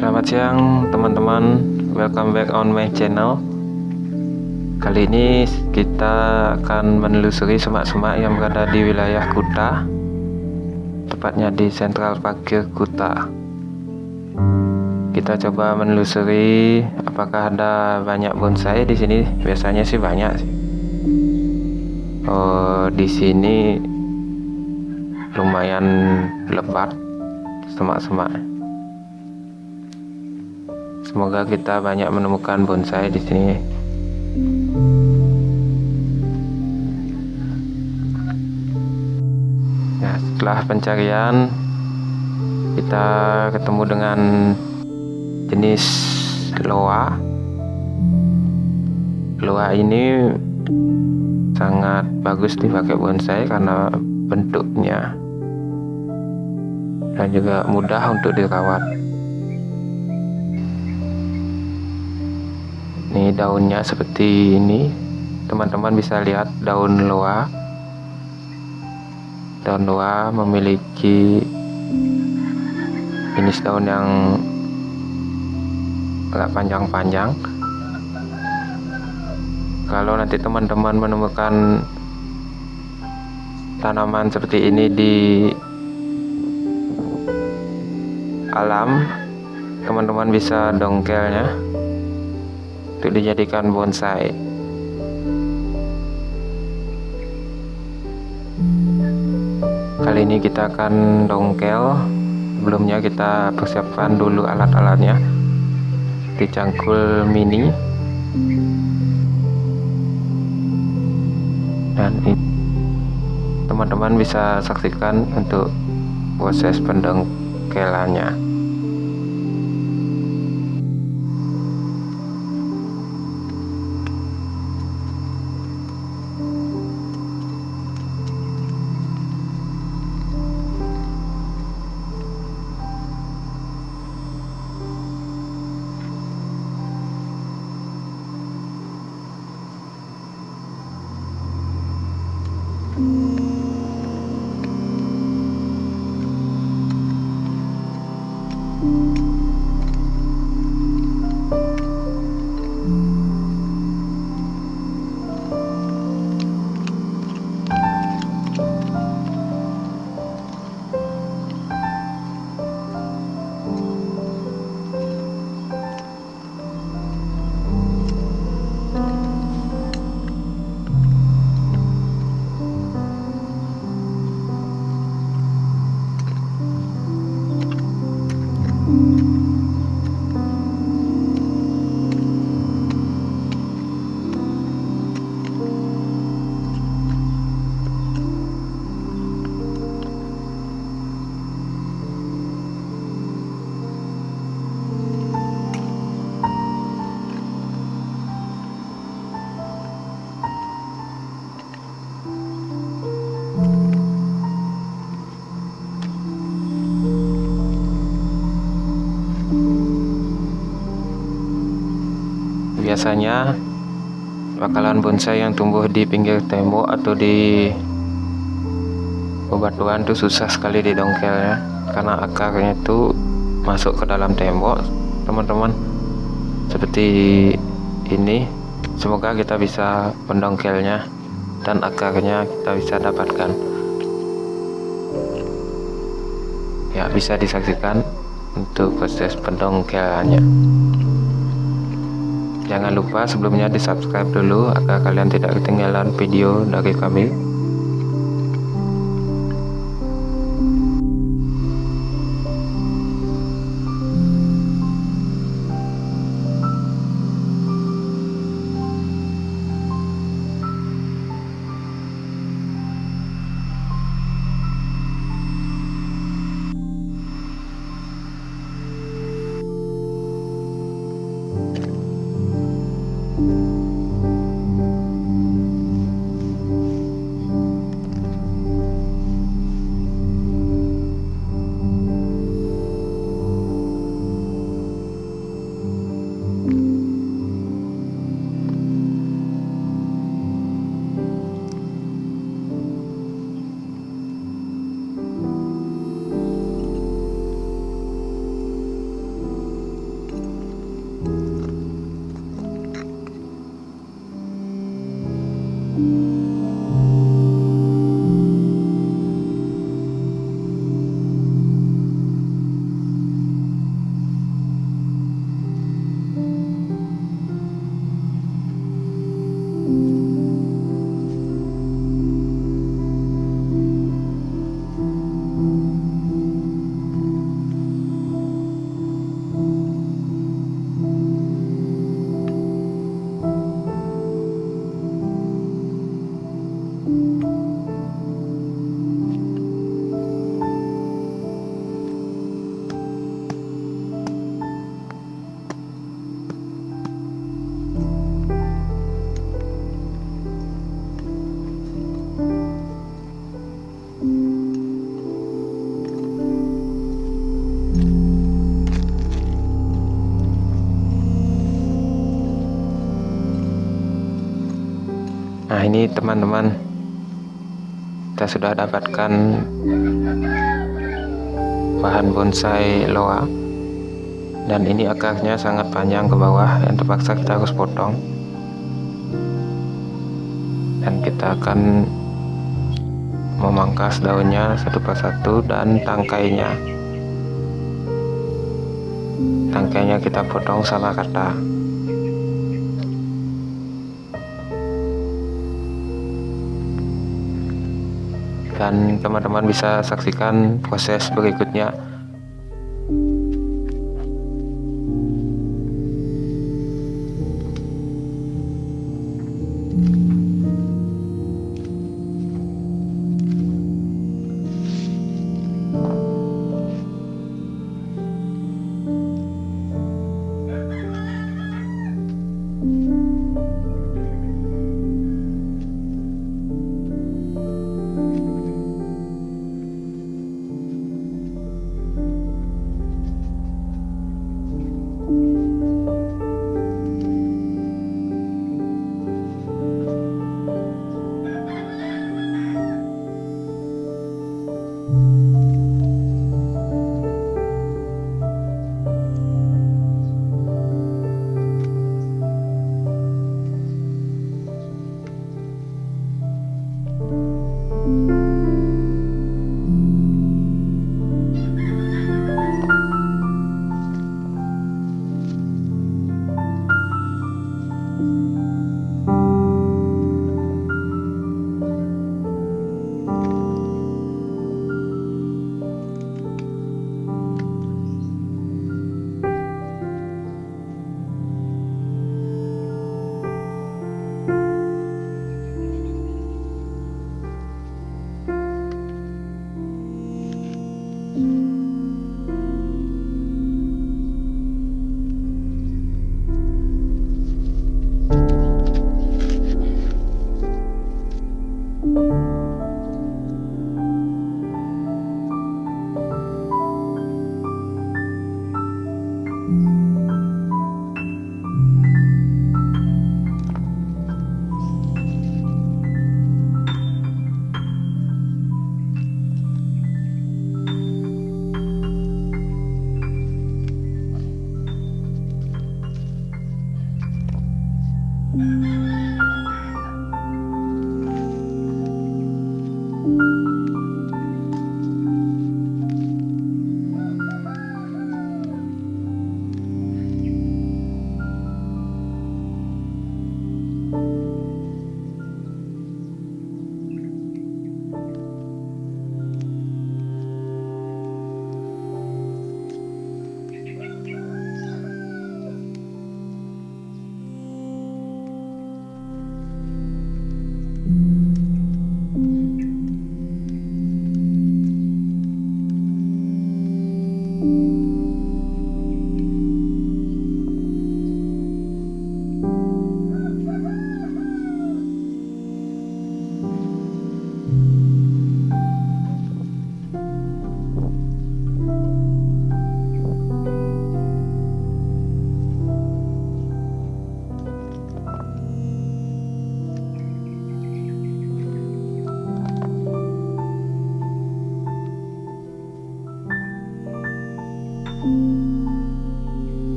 Selamat siang teman-teman, welcome back on my channel. Kali ini kita akan menelusuri semak-semak yang berada di wilayah Kuta, tepatnya di Central Parkir Kuta. Kita coba menelusuri apakah ada banyak bonsai di sini. Biasanya sih banyak sih. Oh, di sini lumayan lebat semak-semak. Semoga kita banyak menemukan bonsai di sini. Nah, setelah pencarian kita ketemu dengan jenis loa. Loa ini sangat bagus dipakai bonsai karena bentuknya dan juga mudah untuk dirawat. Ini daunnya seperti ini, teman-teman bisa lihat daun loa. Daun loa memiliki jenis daun yang agak panjang-panjang. Kalau nanti teman-teman menemukan tanaman seperti ini di alam, teman-teman bisa dongkelnya untuk dijadikan bonsai. Kali ini kita akan dongkel. Sebelumnya kita persiapkan dulu alat-alatnya, di cangkul mini, dan ini teman-teman bisa saksikan untuk proses pendongkelannya. Biasanya bakalan bonsai yang tumbuh di pinggir tembok atau di bebatuan itu susah sekali didongkelnya karena akarnya itu masuk ke dalam tembok, teman-teman. Seperti ini, semoga kita bisa mendongkelnya dan akarnya kita bisa dapatkan. Ya, bisa disaksikan untuk proses pendongkelannya. Jangan lupa sebelumnya di subscribe dulu agar kalian tidak ketinggalan video dari kami. Nah, ini teman-teman, kita sudah dapatkan bahan bonsai loa, dan ini akarnya sangat panjang ke bawah yang terpaksa kita harus potong, dan kita akan memangkas daunnya satu persatu, dan tangkainya kita potong sama rata. Dan teman-teman bisa saksikan proses berikutnya.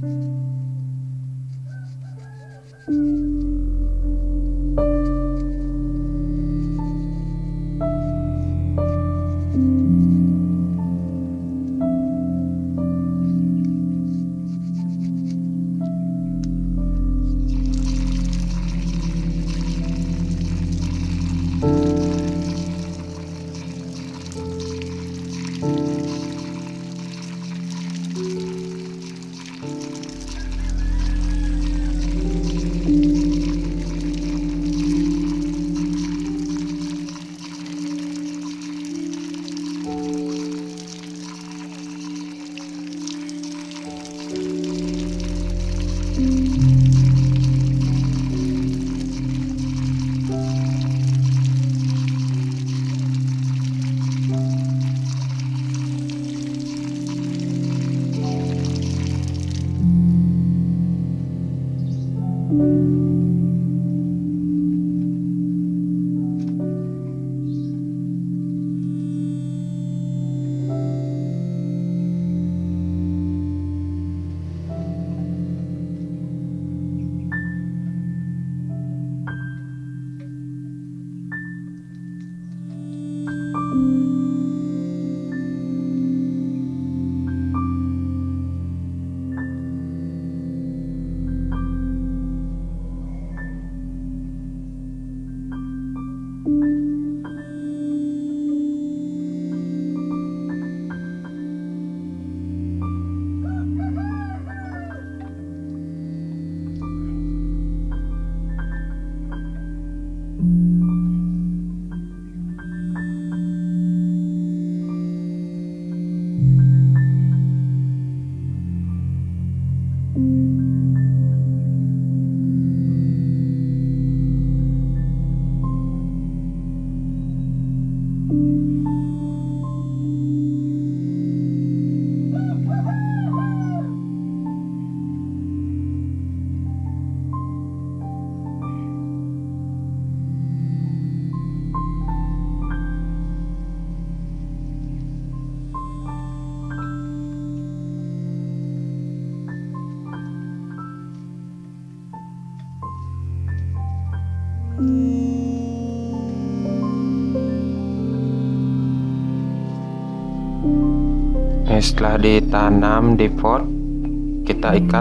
Setelah ditanam di pot, kita ikat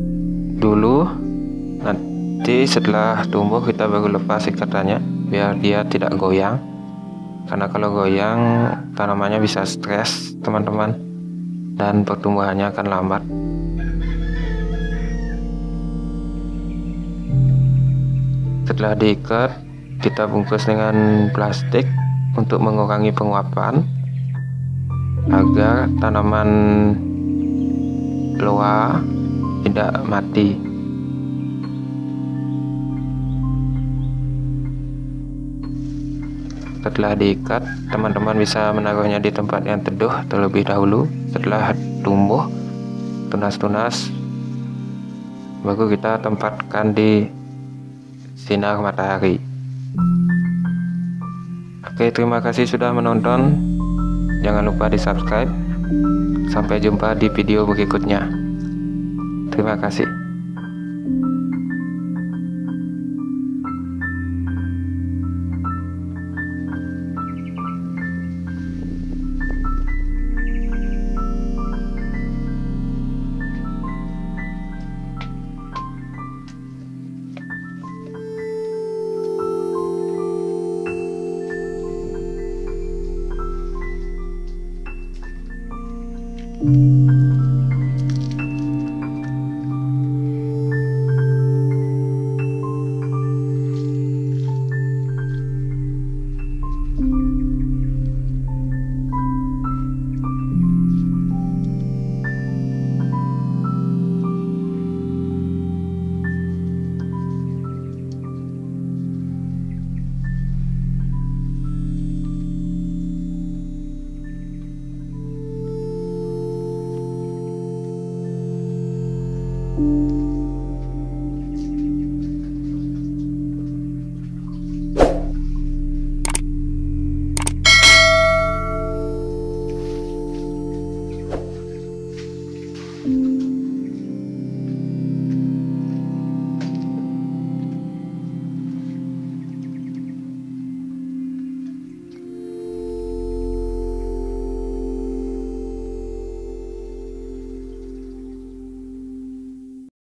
dulu. Nanti setelah tumbuh kita baru lepas ikatannya biar dia tidak goyang, karena kalau goyang tanamannya bisa stres teman-teman, dan pertumbuhannya akan lambat. Setelah diikat, kita bungkus dengan plastik untuk mengurangi penguapan agar tanaman loa tidak mati. Setelah diikat, teman-teman bisa menaruhnya di tempat yang teduh terlebih dahulu. Setelah tumbuh tunas-tunas, baru kita tempatkan di sinar matahari. Oke, terima kasih sudah menonton. Jangan lupa di subscribe. Sampai jumpa di video berikutnya. Terima kasih. Thank you.